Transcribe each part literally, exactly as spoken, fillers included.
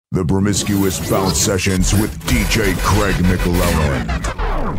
The Promiscuous Bounce Sessions with D J Craig McLellan.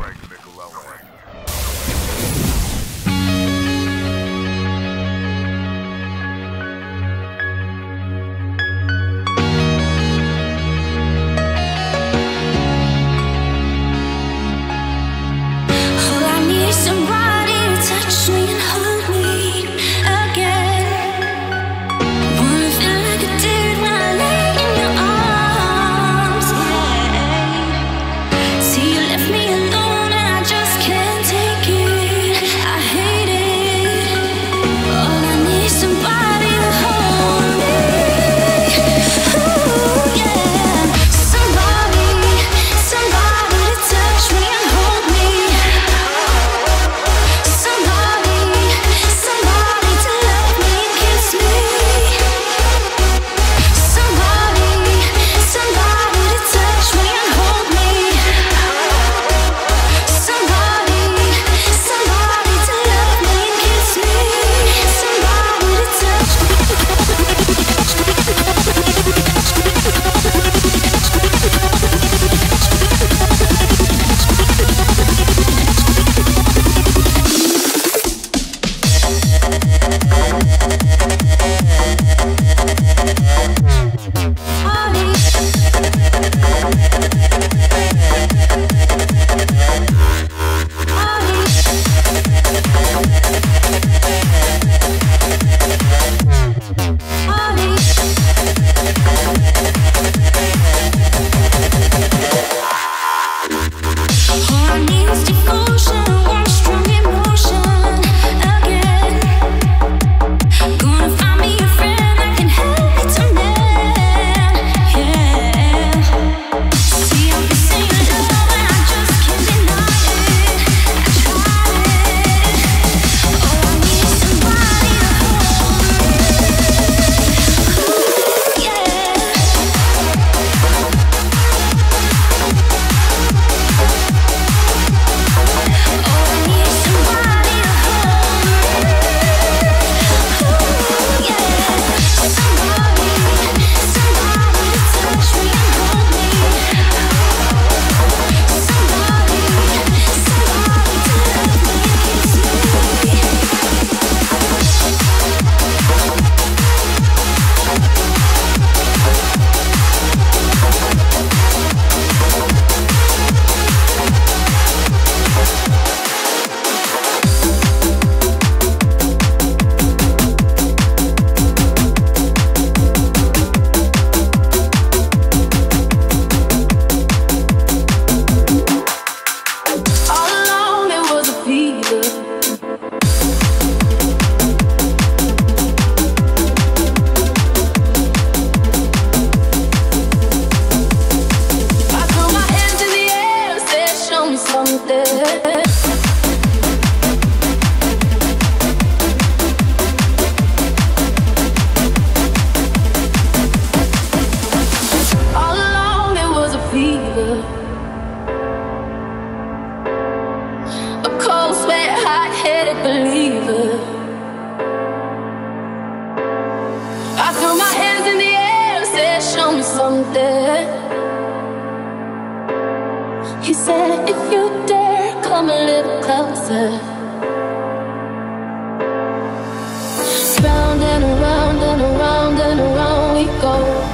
He said, if you dare, come a little closer. Round and around and around and around we go.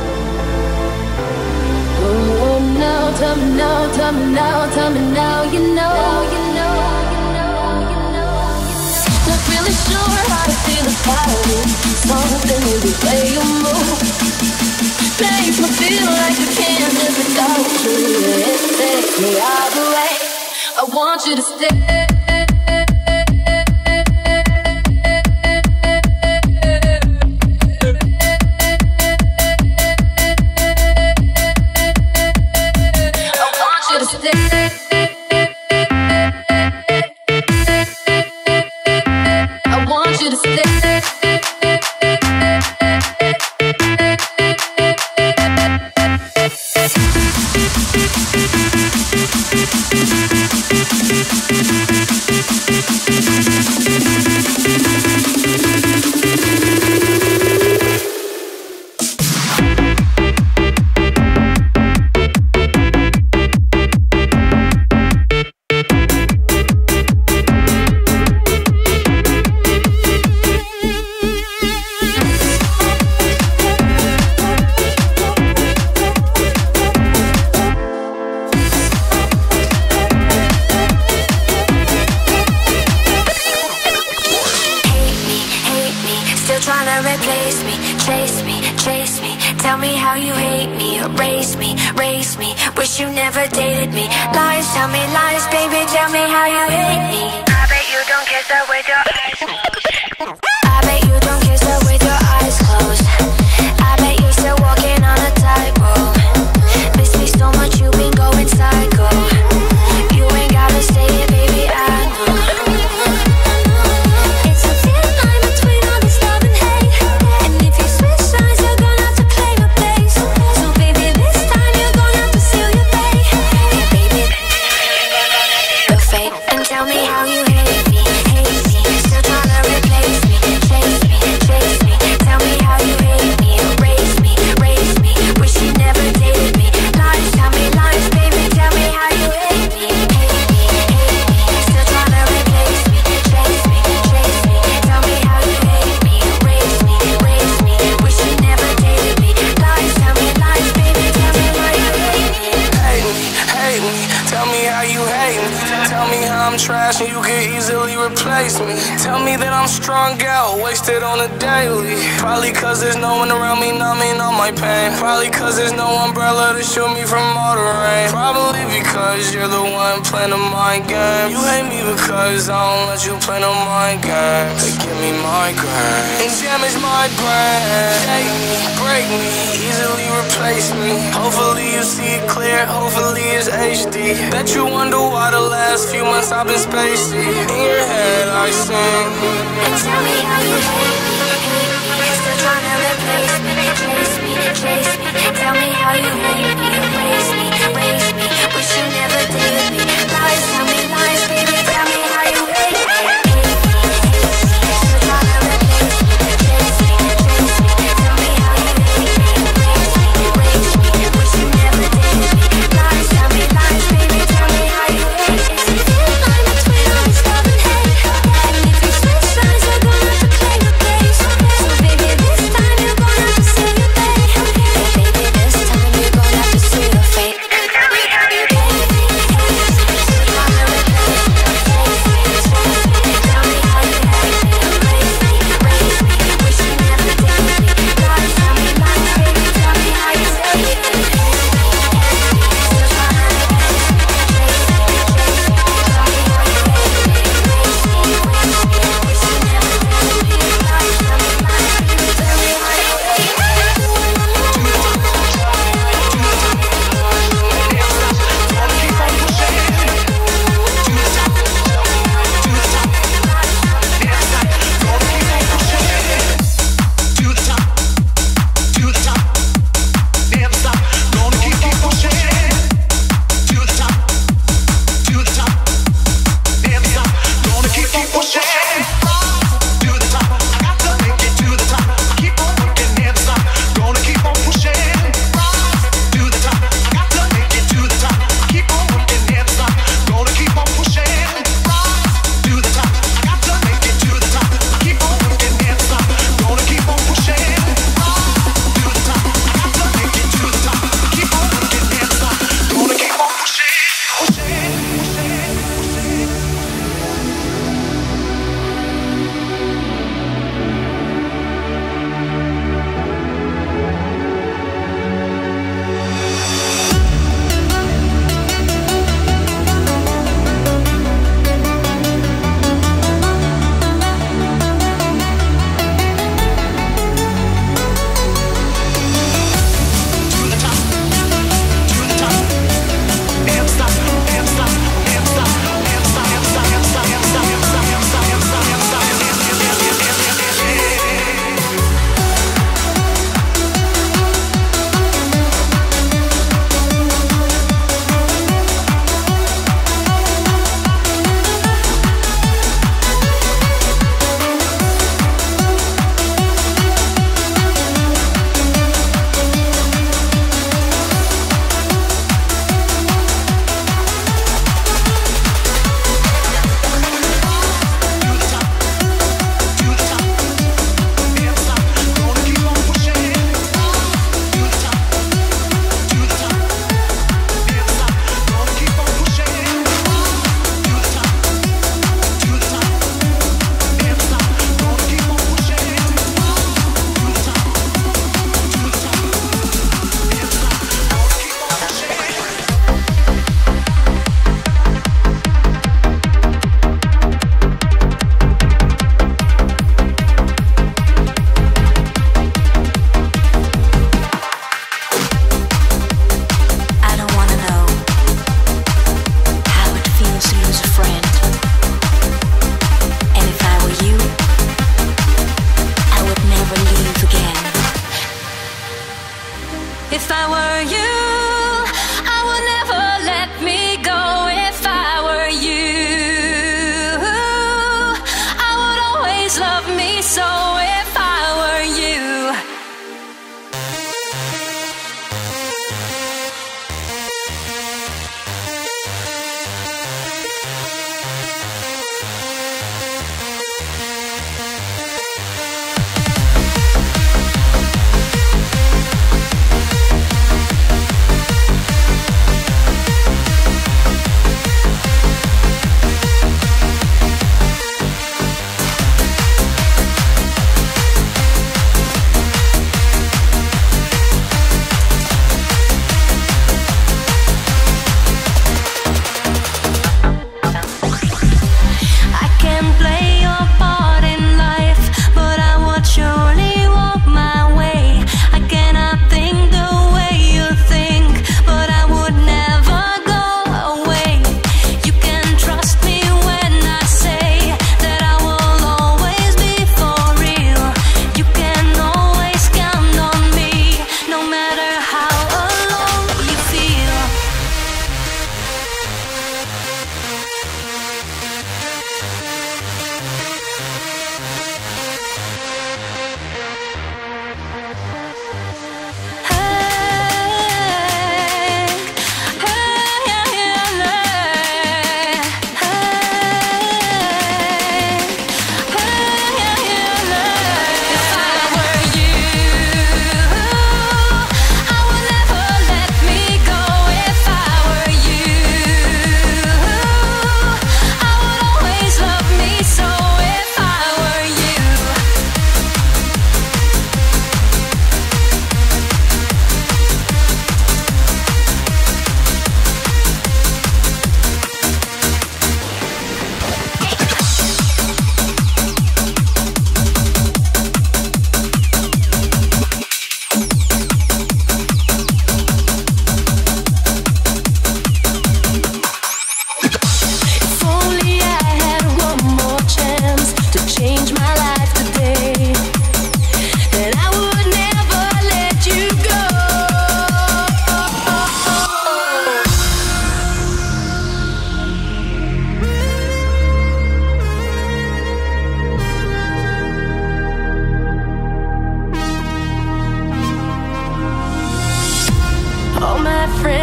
Oh, now, tell me now, tell me now, tell me now, you know, you know, you know, you know. Not really sure how to feel about it. Something in the way you move makes me feel like I can't live without you. It takes me all the way. I want you to stay. We'll be right back. erase me, race me. Wish you never dated me. Lies, tell me lies, baby, tell me how you hate me. I bet you don't kiss her with your eyes closed. I bet you don't kiss her with your eyes closed. I bet you're still walking on a tightrope. Miss me so much, you've been going psycho. You ain't gotta say it, baby, I know. It's a thin line between all this love and hate. And if you switch sides, you're gonna have to claim a place. So baby, this time you're gonna have to seal your fate. Yeah, baby, your fate. And tell me how you hate me, hate me. Still trying to replace me, chase me, chase me. Tell me how you hate me, erase me, race me. Wish you never dated me. Lies, tell me lies, baby, tell me how you hate me, hate me, hate me. Still trying to replace me, chase me, chase me. Tell me how you hate me, erase me, race me. Wish you never dated me. Lies, tell me lies, baby, tell me how you hate me. Hate me, hate me, tell me how you hate me. Tell me how I'm trash and you can easily replace me. Tell me that I'm strung out, wasted on a daily. Probably cause there's no one around me numbing all my pain. Probably cause there's no umbrella to shield me from all the rain. Probably because you're the one playing a mind game. You hate me because I don't let you play no mind games. They give me migraine and damage my brain. Shake me, break me, easily replace me. Hopefully you see it clear, hopefully it's H D. Bet you wonder why the last few months I've been spacey. In your head I sing. And tell me how you hate me, hate me. Still trying to replace me, chase me, chase me. Tell me how you hate me, erase me, race me. Wish you never dated me. Lies, tell me lies, baby, tell me how you hate me, hate me, hate me. Still trying to replace me, chase me, chase me. Tell me how you hate me, erase me, race me. Wish you never dated me. Lies, tell me lies, baby, tell me how you hate me. It's a thin line between all this love and hate. And if you switch sides, you're gonna have to claim a place. So baby, this time you're gonna have to seal your fate. Hey, baby,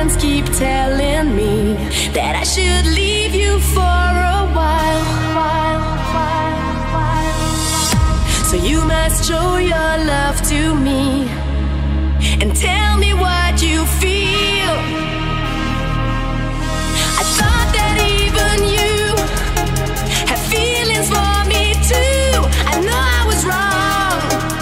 friends keep telling me that I should leave you for a while, while, while, while. So you must show your love to me and tell me what you feel. I thought that even you had feelings for me too. I know I was wrong.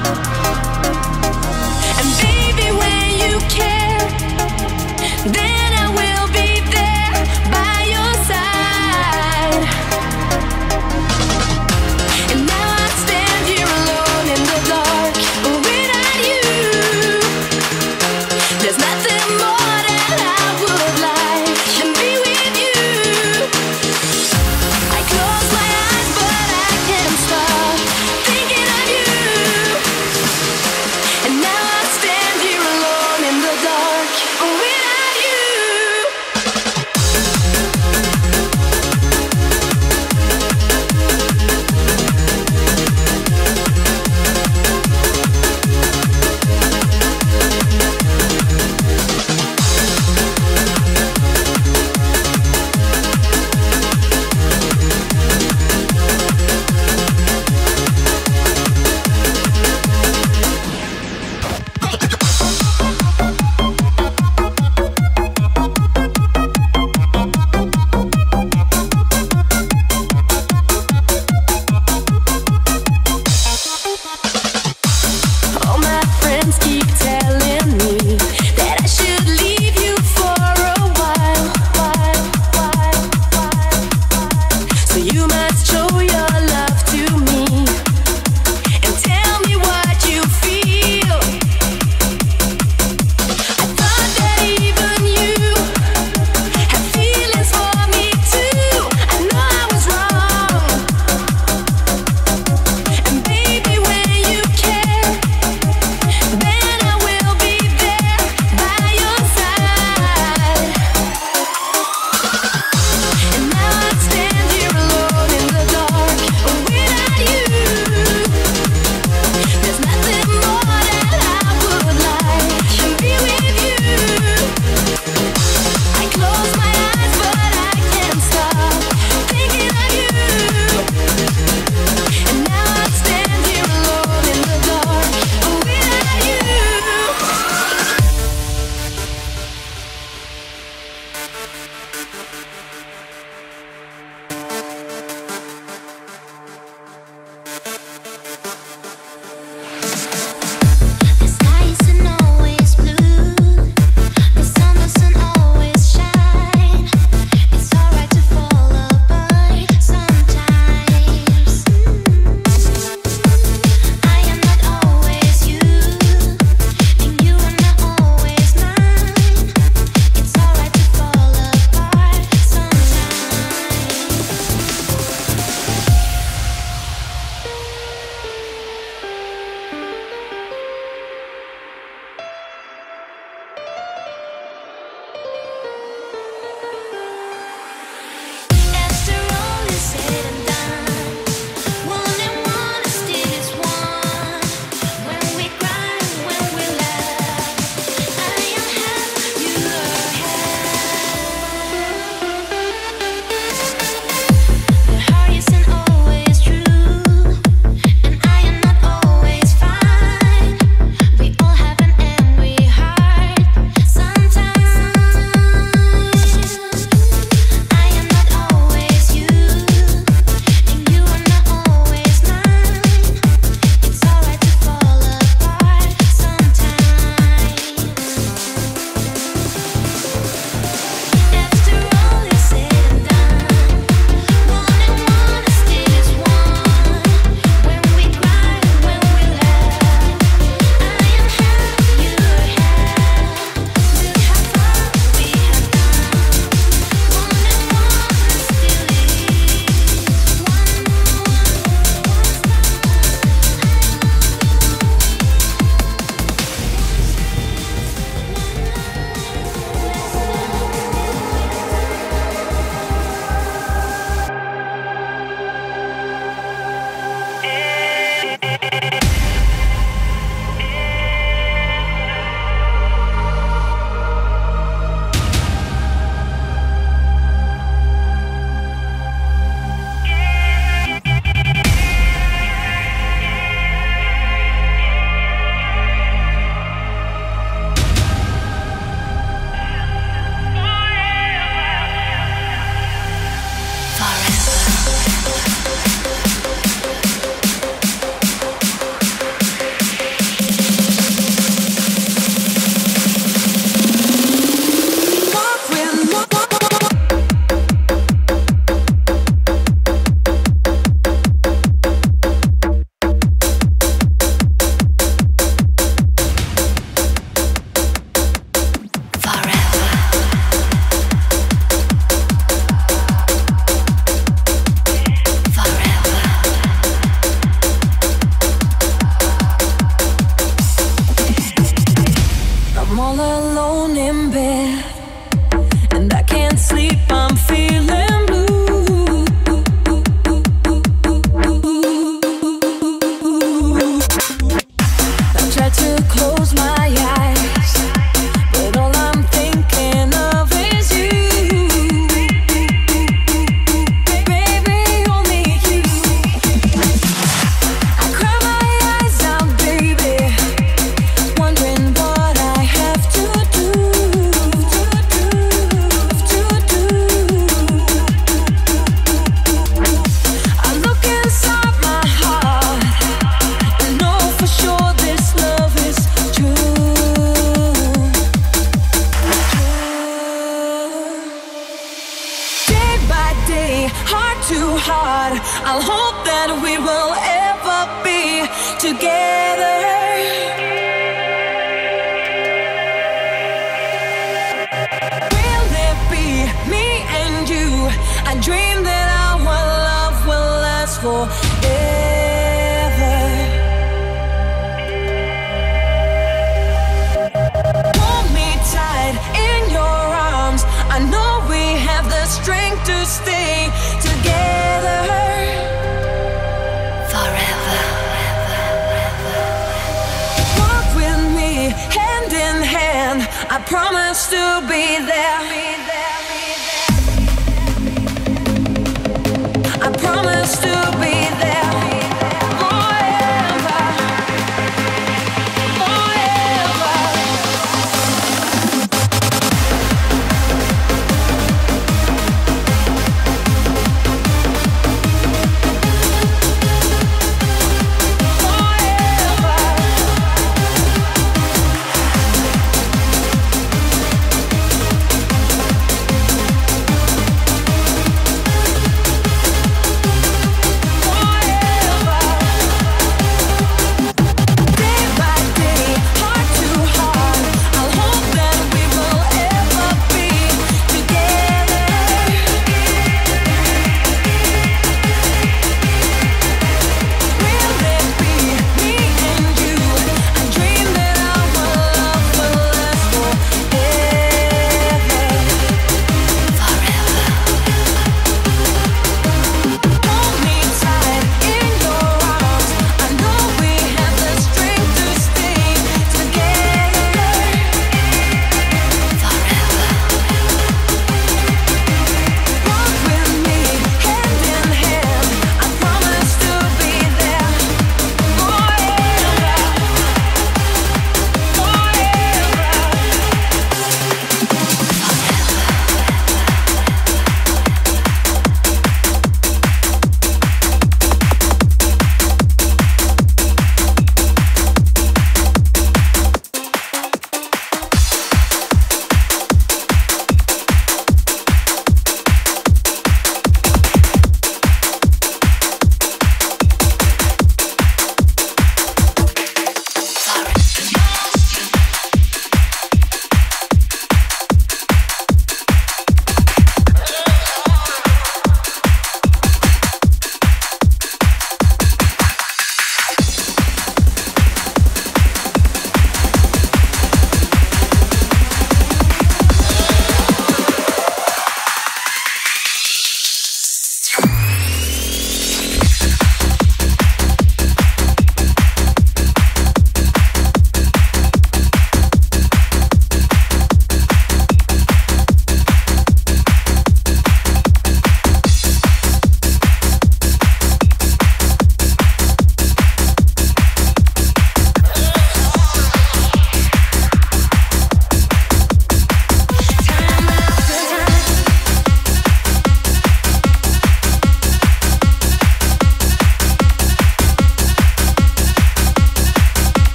And baby, when you care, then I will be there by your side. And now I stand here alone in the dark, but without you, there's nothing more too hard. I'll hope that we will ever be together. Will it be me and you? I dream that our love will last forever. Hold me tight in your arms. I know we have the strength to stay together forever. Walk with me hand in hand. I promise to be there. I promise to be there forever, forever.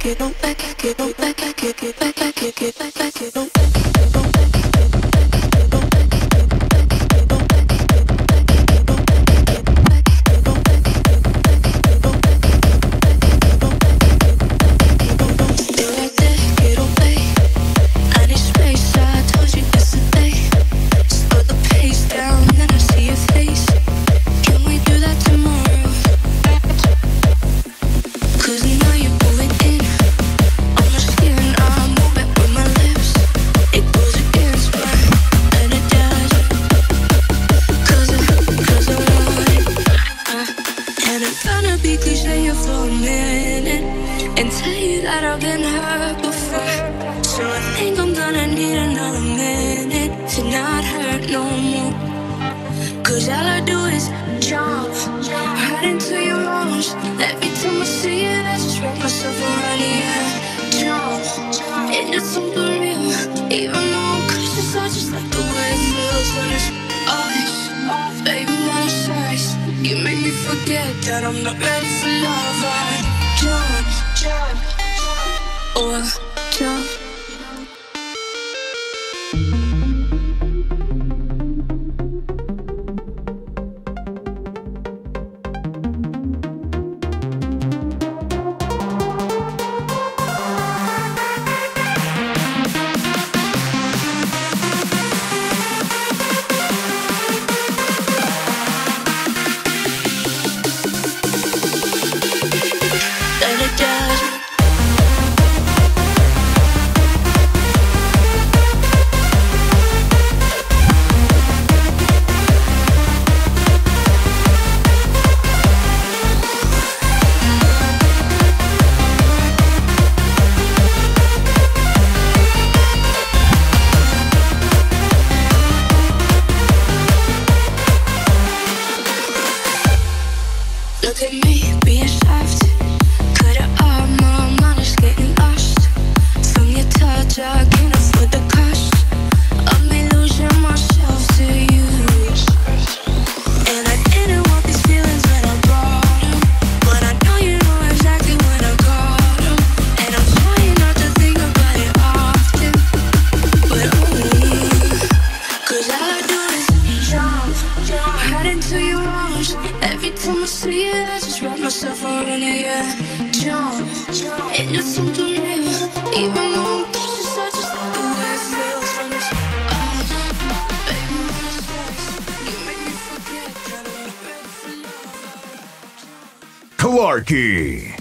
Clarky.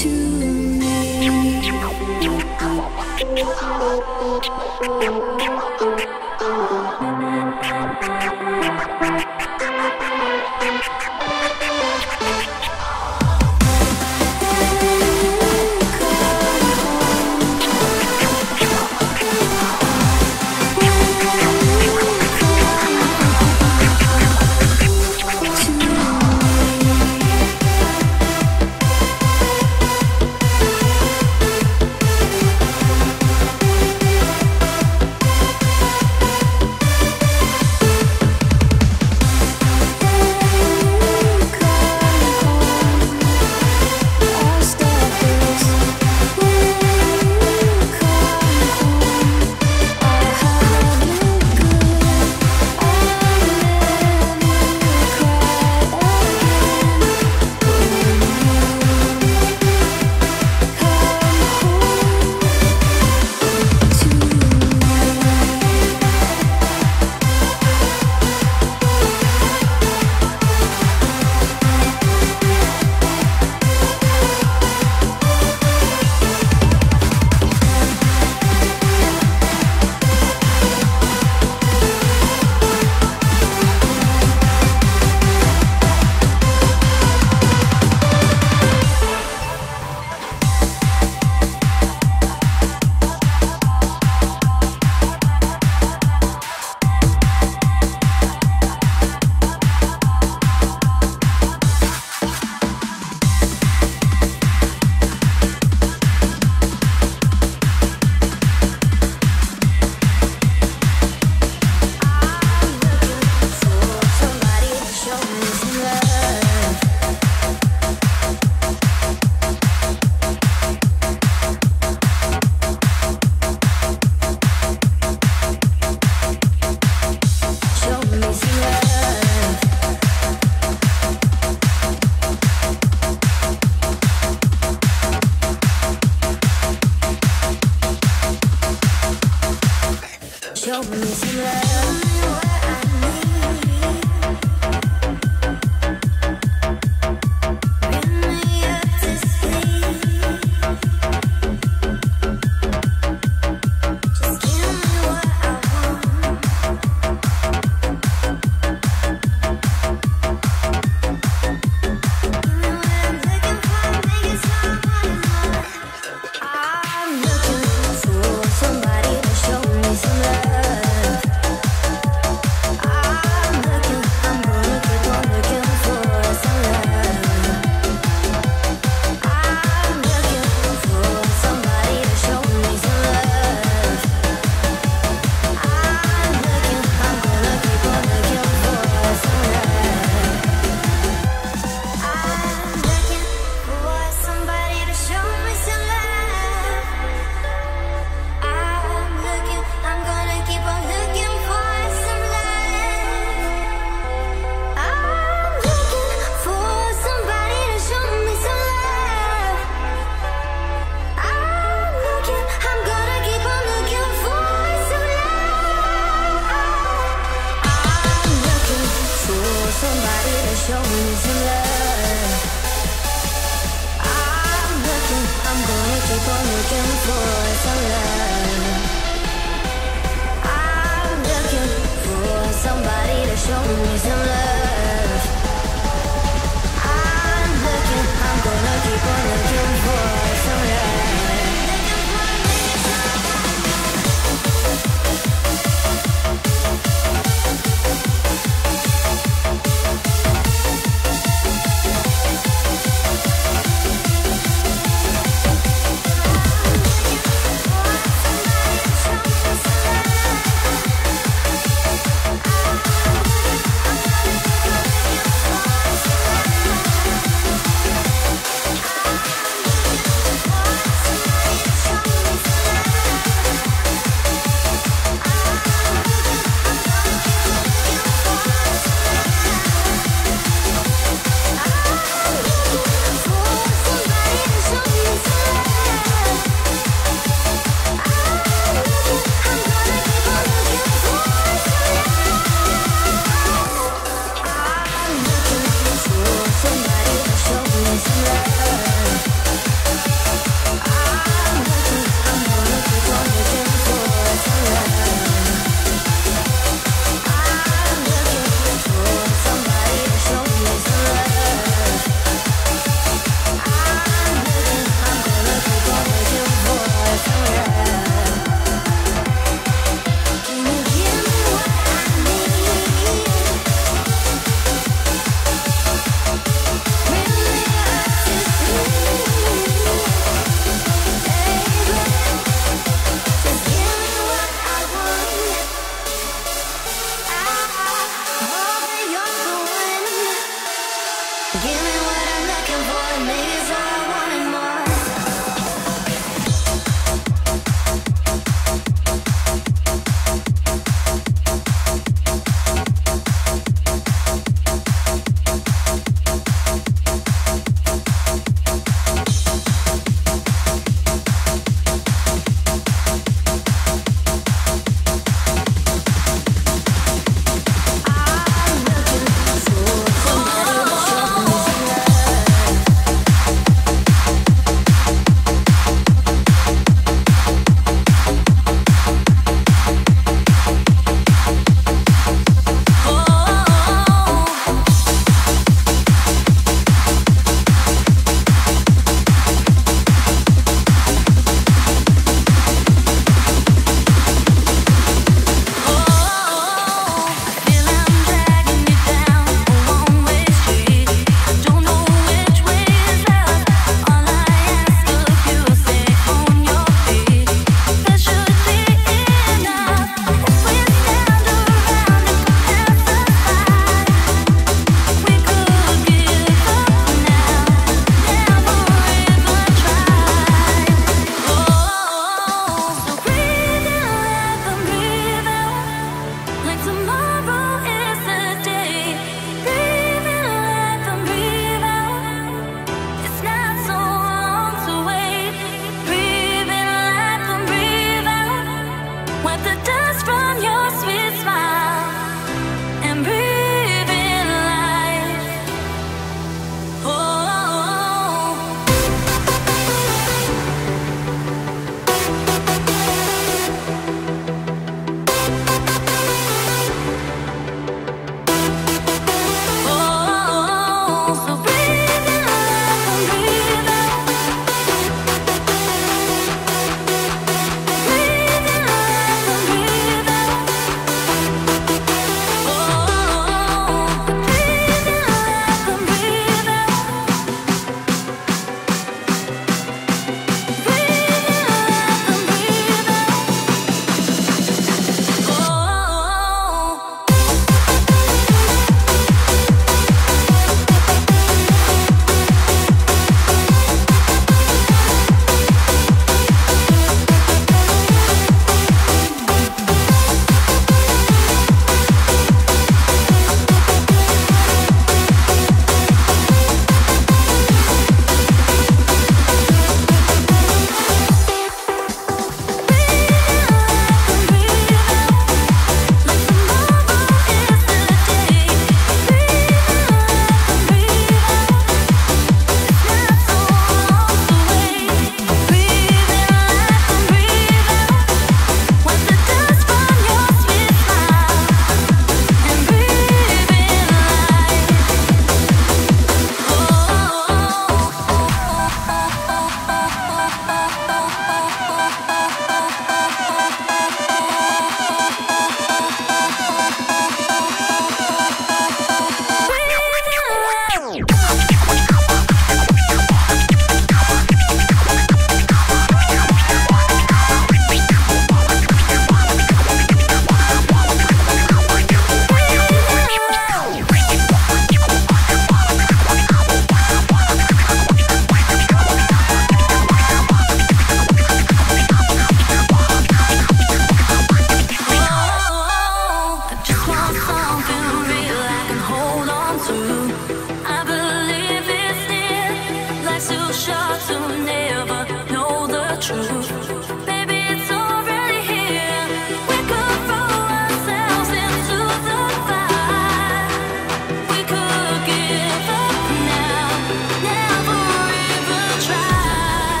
something real I can hold on to. I believe it's near. Life's too short to never know the truth. Baby, it's already here. We could throw ourselves into the fire. We could give up now, never even try.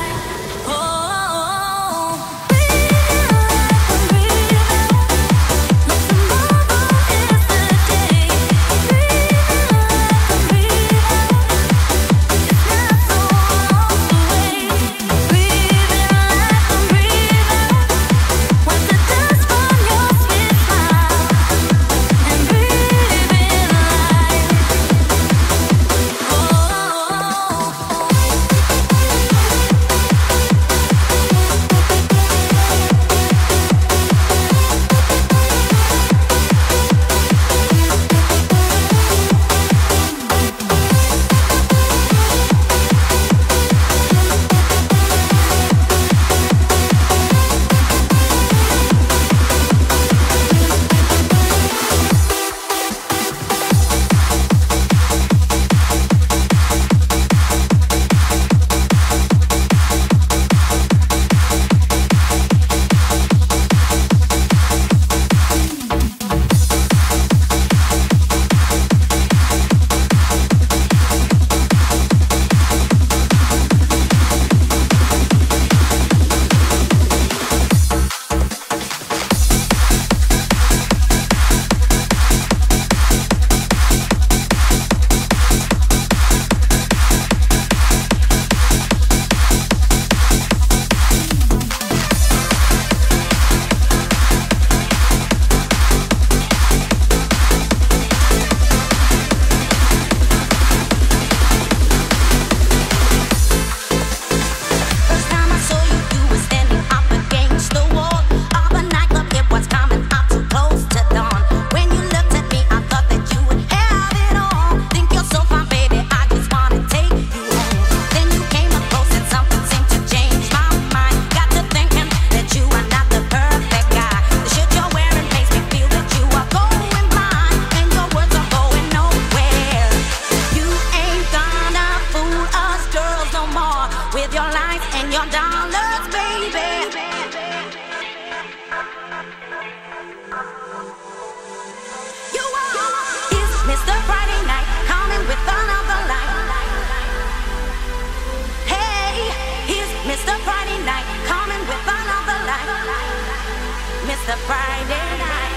Oh, breathe out, like tomorrow is the day. Breathe out, breathe out. It's not so long to wait. Breathe in life and breathe out. Wipe the dust from your sweet smile and breathe in life. Oh. First time I saw you, you were standing up against the wall of a nightclub. It was coming up too close to dawn. When you looked at me, I thought that you would have it all. Think you're so fine, baby, I just wanna take you home. Then you came up close and something seemed to change my mind. Got to thinking that you are not the perfect guy. The shit you're wearing makes me feel that you are going blind, and your words are going nowhere. You ain't gonna fool us girls no more with your lies and your dollars, baby. You are. Is Mister Friday Night coming with another light? Hey, is Mister Friday Night coming with another light? Mister Friday Night.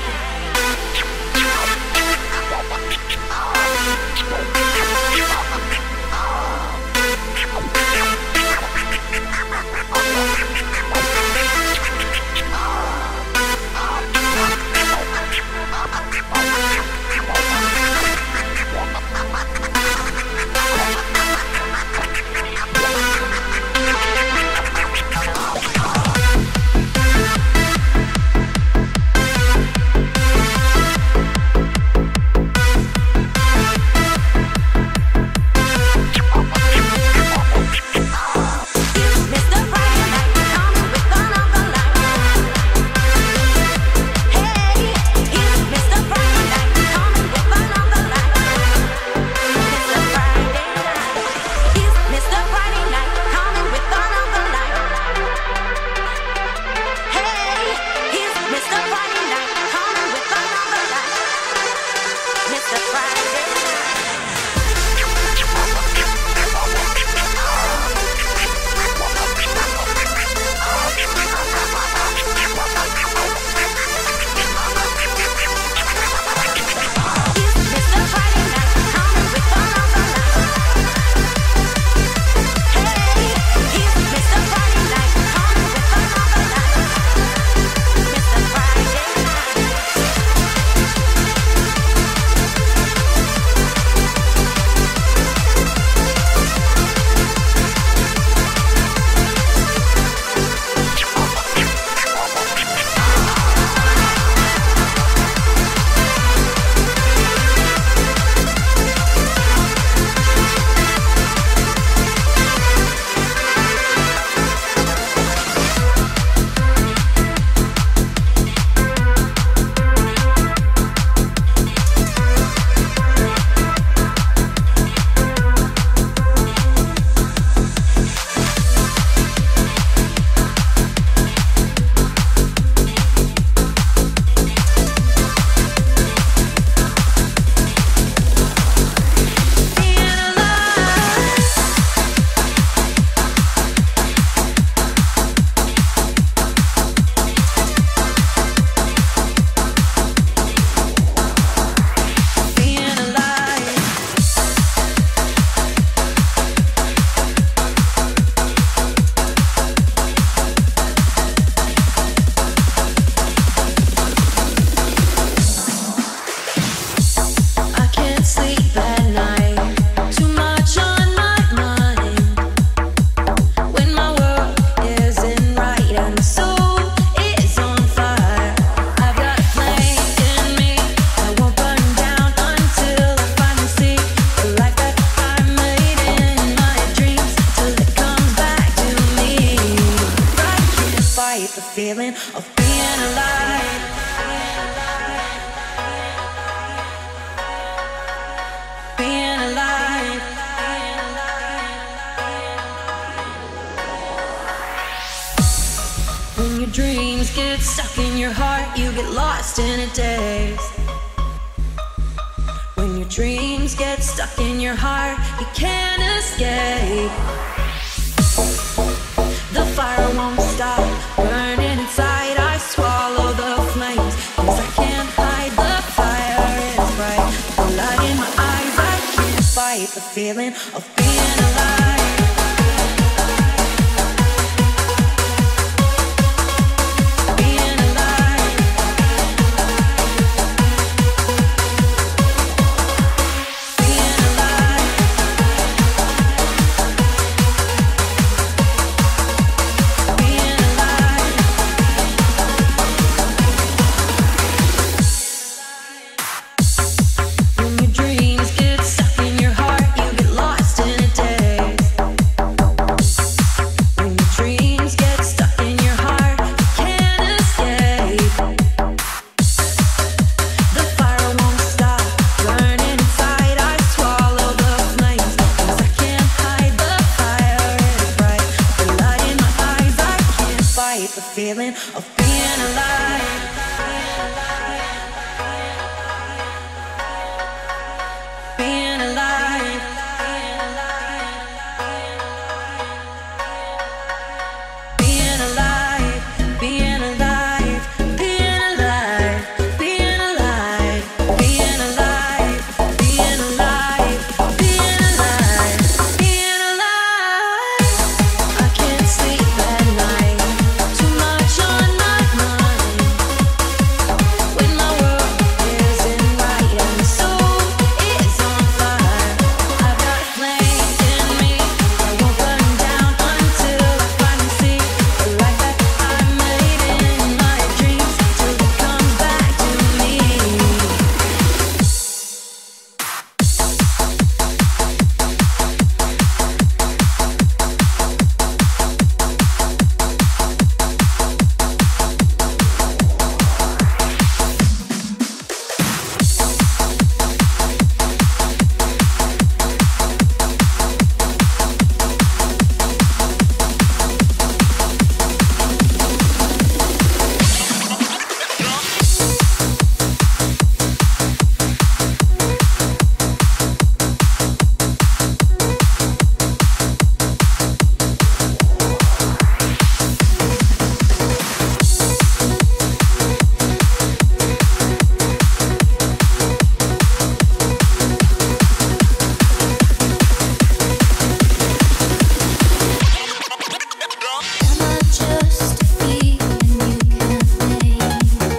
stuck in your heart, you get lost in a daze. When your dreams get stuck in your heart, you can't escape. The fire won't stop burning inside. I swallow the flames, 'cause I can't hide. The fire is bright, the light in my eyes. I can't fight the feeling of being alive. Feeling of being alive. Being alive. Being alive. Being alive. Being alive. Being alive. Being alive. Being alive. Being alive. Being alive. I can't sleep at night. Too much on my mind. When my world isn't right and my soul is on fire. I've got a flame in me. I won't burn down until I finally see the light that I made in my dreams, till it comes back to me. Am I just a feeling you can't name?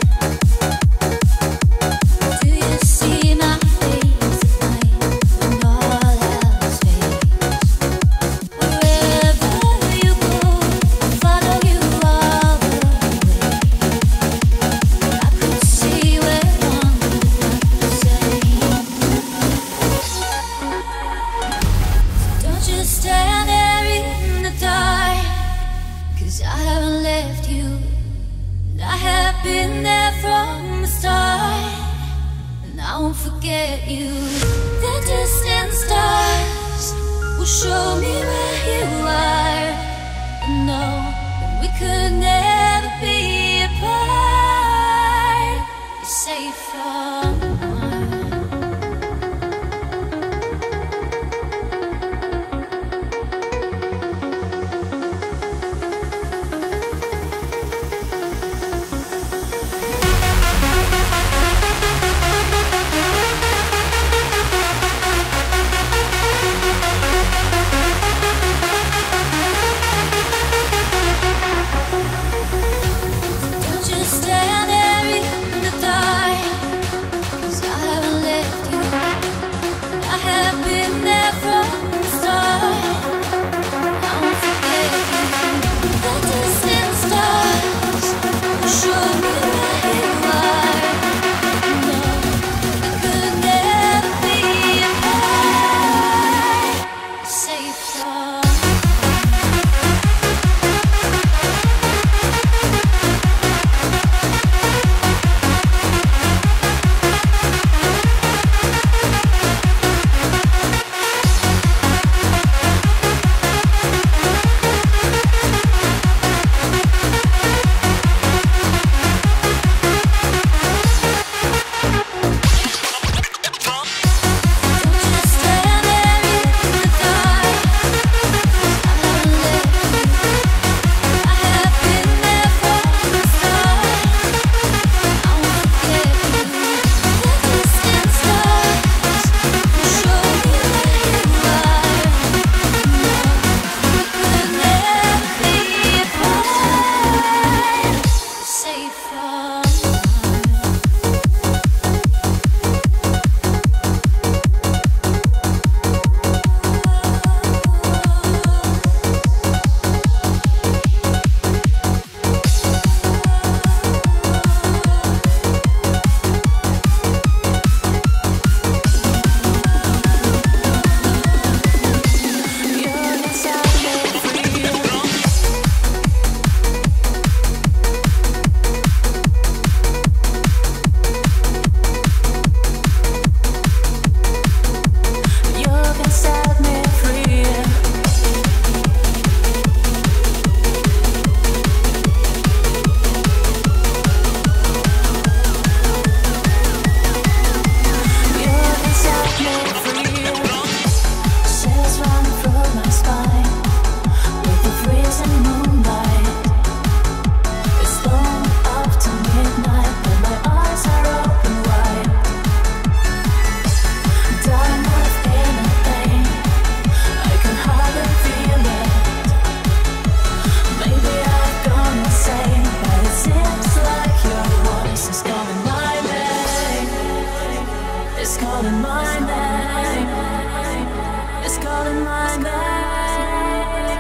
Do you see my face at night when all else fades? Wherever you go, I'll follow you all the way. I could see where one would not the same. Don't just stand there in the dark, 'cause I haven't left you, and I have been there from the start, and I won't forget you. The distant stars will show me where you are, and know that we could never be apart. You're safe from harm. It's calling my name. It's calling my name.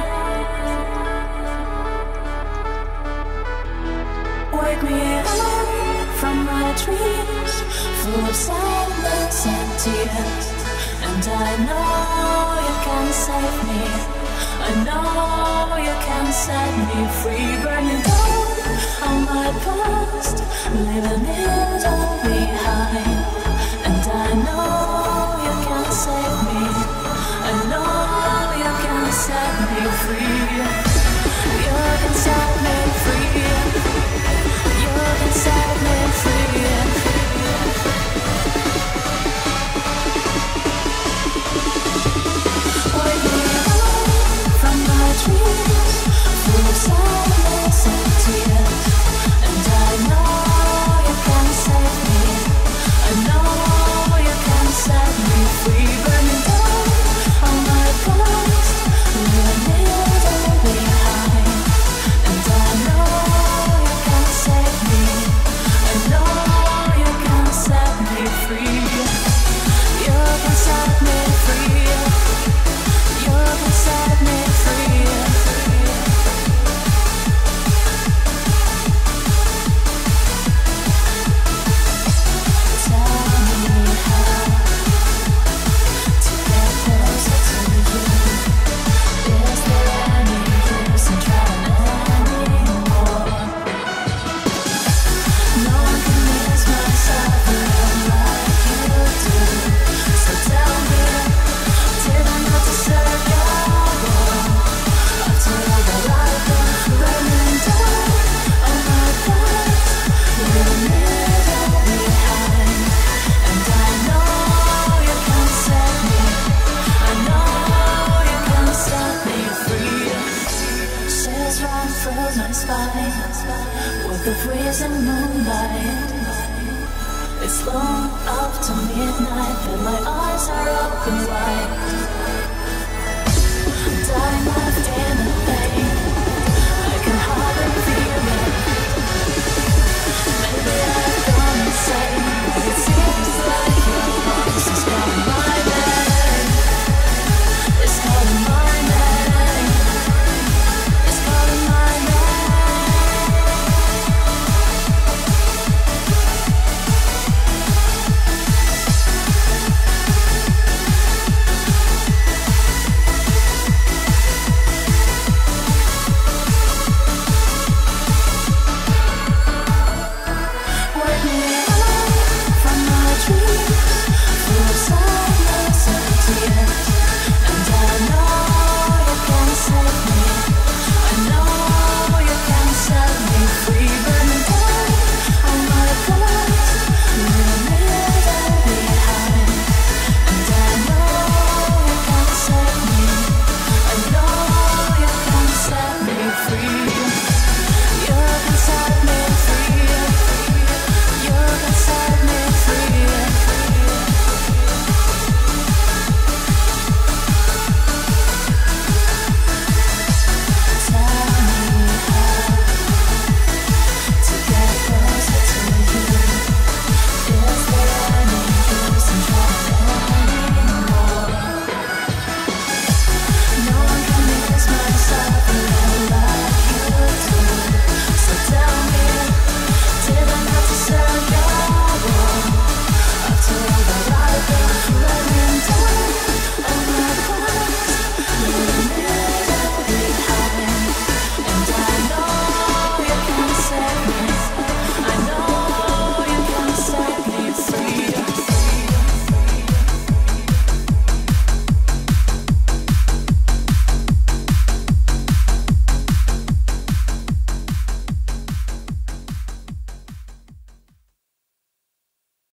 Wake me up from my dreams, full of sadness and tears. And I know you can save me. I know you can set me free. Burning down on my past, leaving it all behind. And I know you can save me. I know you can set me free. You can set me free. You can set me free. Wake me up from my dreams, full of sadness and tears. And I know you can save me. I know you can set me free. Burning down on my past, leaving it all behind. And I know you can save me. I know you can set me free. You can set me free. You can set me free. Tell me how to get closer to you. Is there any use in trying anymore? No one can lose myself around like you do. So tell me, did I not deserve your love? After all that I've been running down on my past, leaving it all behind. And I know you can set me. I know you can set me free. Shivers run through my spine with the freezing moonlight. It's long after midnight, but my eyes are open wide.